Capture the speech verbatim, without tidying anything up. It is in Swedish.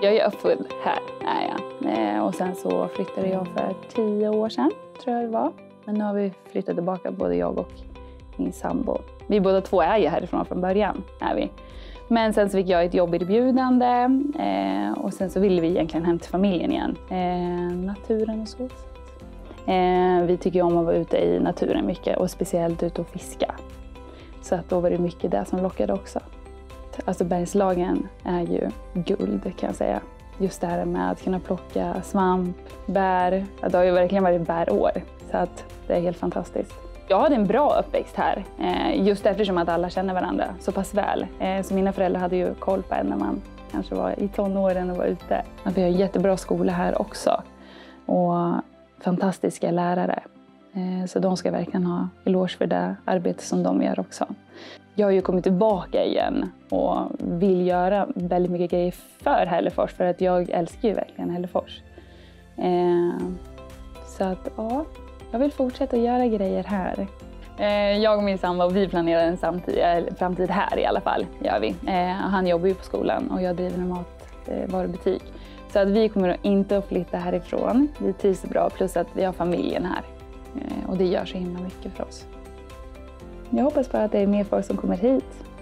Jag är uppfödd här, är jag. Och sen så flyttade jag för tio år sedan, tror jag det var. Men nu har vi flyttat tillbaka, både jag och min sambo. Vi båda två är ju härifrån från början, är vi. Men sen så fick jag ett jobberbjudande eh, och sen så ville vi egentligen hem till familjen igen. Eh, naturen och så. Eh, vi tycker om att vara ute i naturen mycket och speciellt ute och fiska. Så att då var det mycket det som lockade också. Alltså Bergslagen är ju guld, kan jag säga. Just det här med att kunna plocka svamp, bär. Det har ju verkligen varit bärår, så att det är helt fantastiskt. Jag hade en bra uppväxt här, just eftersom att alla känner varandra så pass väl. Så mina föräldrar hade ju koll på en när man kanske var i tonåren och var ute. Vi har en jättebra skola här också och fantastiska lärare. Så de ska verkligen ha eloge för det arbete som de gör också. Jag har ju kommit tillbaka igen och vill göra väldigt mycket grejer för Hällefors, för att jag älskar ju verkligen Hällefors. Så att ja, jag vill fortsätta göra grejer här. Jag och min sambo, vi planerar en samtid, framtid här i alla fall, gör vi. Han jobbar ju på skolan och jag driver en matvarubutik. Så att vi kommer inte att flytta härifrån. Vi trivs bra, plus att vi har familjen här. Och det gör så himla mycket för oss. Jag hoppas bara att det är mer folk som kommer hit.